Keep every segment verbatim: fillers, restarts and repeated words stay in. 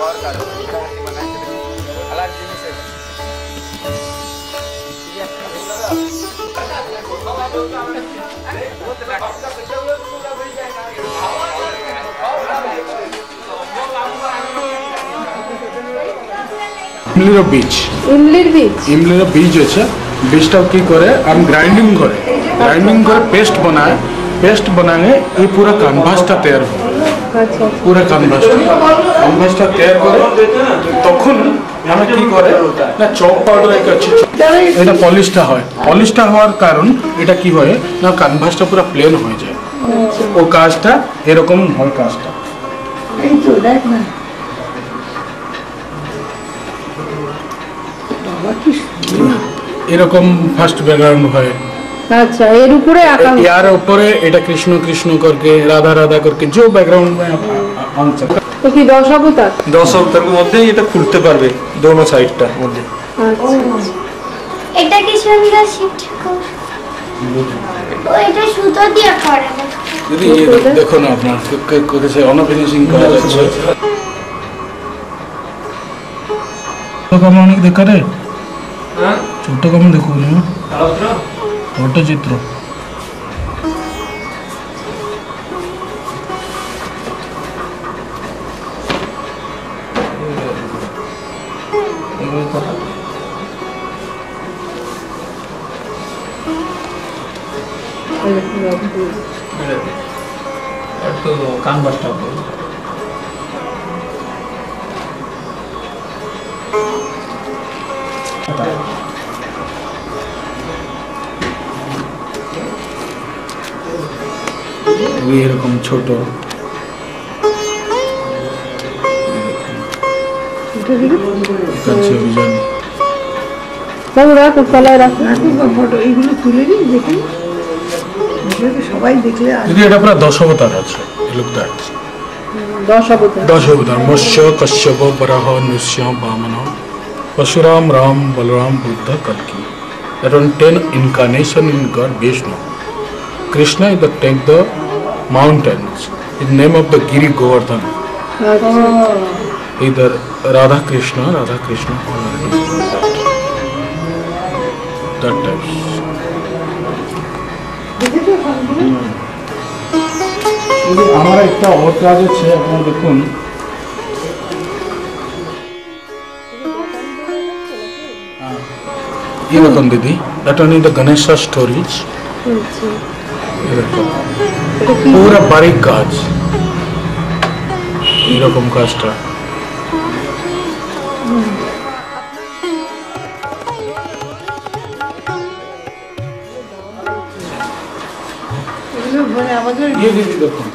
ইমলির বীজ ইমলির বীজ ইমলির বীজ আছে বীজটা কি করে हम ग्राइंडिंग করে ग्राइंडिंग করে पेस्ट बनाए पेस्ट बनाने ये पूरा कैनवासটা तैयार हो আচ্ছা पूरा कैनवासটা कैनवासটা तैयार করে তখন আমরা কি করে না চক পাউডার এক আছে এটা পলিশটা হয় পলিশটা হওয়ার কারণ এটা কি হয় না ক্যানভাসটা পুরো প্লেন হয়ে যায় ও কাজটা এরকম হয় কাজটা এই তো দেখ না এরকম ফার্স্ট ব্যাকগ্রাউন্ড হয় अच्छा এর উপরে আঁকা यार ऊपर এটা কৃষ্ণ কৃষ্ণ करके राधा राधा करके जो बैकग्राउंड में आंसर তো কি দশ অবতার দশ অবতারের মধ্যে এটা খুলতে পারবে দোনো সাইডটার মধ্যে আচ্ছা এটা কি সুন্দর শিফট কর ও এটা সুতো দিয়ে করে যদি ये देखो ना अपना कैसे ऑन फिनिशिंग करा যাচ্ছে तो कम অনেক দেখা রে হ্যাঁ ছোট কম দেখো না फोटो चित्र तो कान बस्ता এরকম ছোট ফটো এইগুলো তুলে দিই দেখি সবাই দেখলে যদি এটা পুরো দশ অবতার আছে লুক দ্যাট দশ অবতার দশ অবতার মৎস্য কশ্যপ বরাহ নৃসিংহ বামন परशुराम राम बलराम बुद्ध कल्कि that on ten incarnation in God Vishnu Krishna is the take the mountains in name of the Giri Govardhan either Radha Krishna Radha Krishna or that type हमारा इतना और काज আছে আপনারা দেখুন ये देखो दीदी that one is the Ganesha storage पूरा बारीक काज এরকম কাজটা ये दीदी देखो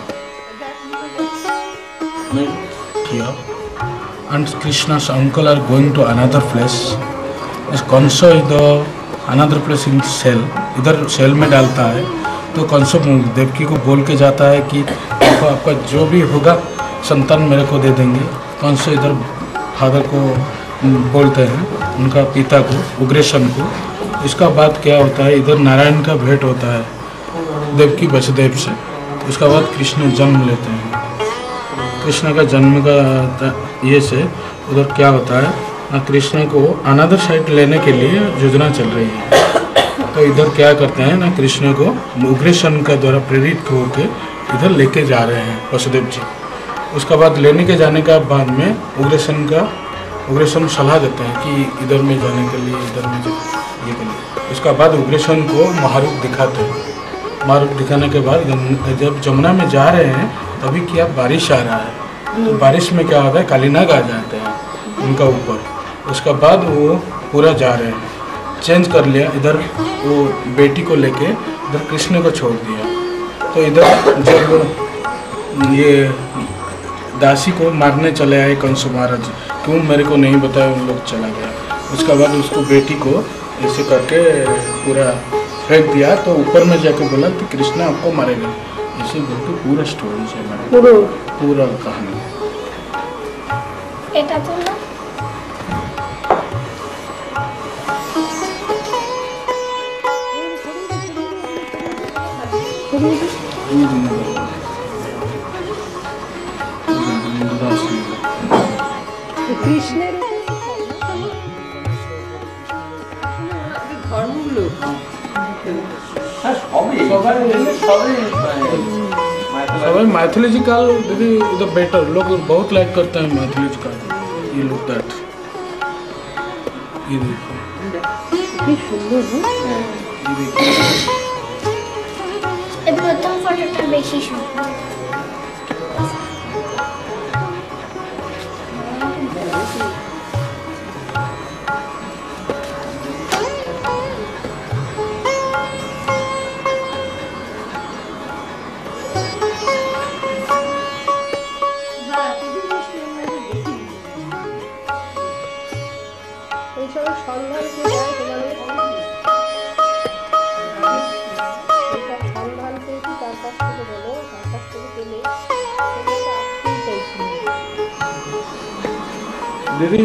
here and Krishna's uncle are going to another place इस कंसो इधर अनदर प्लेस इन सेल इधर सेल में डालता है तो कंसो देवकी को बोल के जाता है कि आपको आपका जो भी होगा संतान मेरे को दे देंगे कंसो इधर फादर को बोलते हैं उनका पिता को उग्रेशन को इसका बाद क्या होता है इधर नारायण का भेंट होता है देवकी वसुदेव से उसका बाद कृष्ण जन्म लेते हैं कृष्ण का जन्म का ये से उधर क्या होता है कृष्ण को अनदर साइड लेने के लिए योजना चल रही है तो इधर क्या करते हैं ना कृष्ण को उग्रेशन का द्वारा प्रेरित होकर इधर लेके जा रहे हैं वसुदेव जी उसका बाद लेने के जाने का बाद में उग्रेशन का उग्रेशन सलाह देते हैं कि इधर में जाने के लिए इधर में ये के लिए उसका बाद उग्रेशन को महारूप दिखाते हैं महारूप दिखाने के बाद जब जमुना में जा रहे हैं तभी क्या बारिश आ रहा है तो बारिश में क्या होता है कालीनाग आ जाते हैं उनका ऊपर उसका बाद वो पूरा जा रहे हैं चेंज कर लिया इधर वो बेटी को लेके इधर कृष्ण को छोड़ दिया तो इधर जब ये दासी को मारने चले आए कंस महाराज क्यों मेरे को नहीं बताया उन लोग चला गया उसका बाद उसको बेटी को ऐसे करके पूरा फेंक दिया तो ऊपर में जाके बोला कि कृष्ण आपको मारेगा ऐसे बोल के पूरा स्टोरी से पूरा पूरा कहानी এটা তো না কৃষ্ণের ধর্মগুলো सभी माइथोलॉजिकल दीदी द बेटर लोग बहुत लाइक करते हैं माइथोलॉजिकल ये लुक दैट ये देखो কি সুন্দর না? ये देखो এই প্রথম ফটোটা বেশি সুন্দর। এইসব সন্ধান কে যায় তোমাদের এইসব সন্ধান পেয়েছি তার কাছ থেকে বলো তার কাছ থেকে পেলে সেগুলো আসতেই চাইছি না। दीदी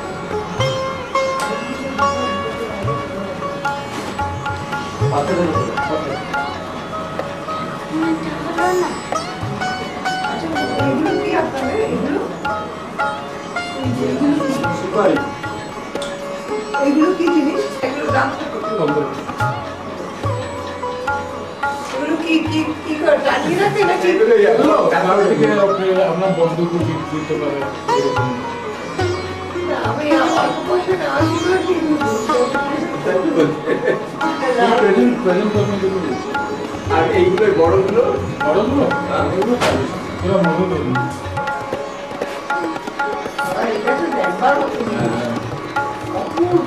এগুলো কি আপনাদের এগুলো এগুলো কি জিনিস এগুলো দামটা কত এগুলো কি কি কি করে টানিয়ে রাখে নাকি अपना बंधु को गिफ्ट दिते पारे এরকম না, আমি আমার পয়সা না আসলে কি প্রেজেন্ট প্রেজেন্ট করতে দেবো আর এইগুলো বড়গুলো বড়গুলো এগুলো চালিশ পুরো মনে দেবো এটা তো দেখবার মতো অপূর্ব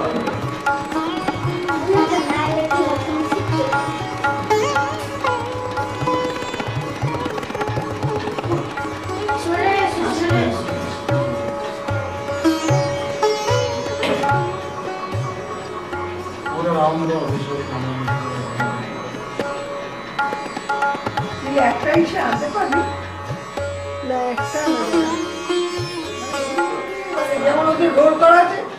সরে এসো, সরে এসো। पूरा राउंड में अभिषेक खाना তুই একটা এসে আনতে পারবি না একটা না মানে যেমন ওদের রোল করা আছে